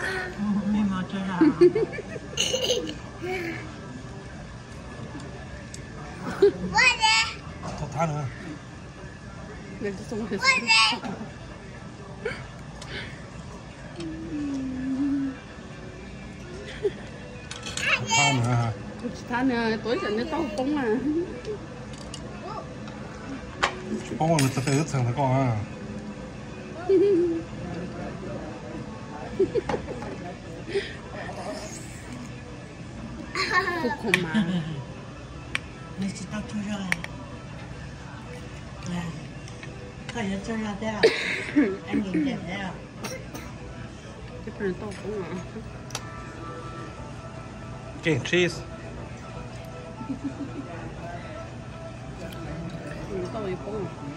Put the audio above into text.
没毛这样。 我的。 他呢？ 那是中学生。 他呢？ 他呢？多人的刀工啊！ 帮我们这辈子成了个啊！ 不恐嘛？ 你知道多少？哎，他也这样的，俺领着的。 这不是刀工啊！ 给 cheese。 刀一工。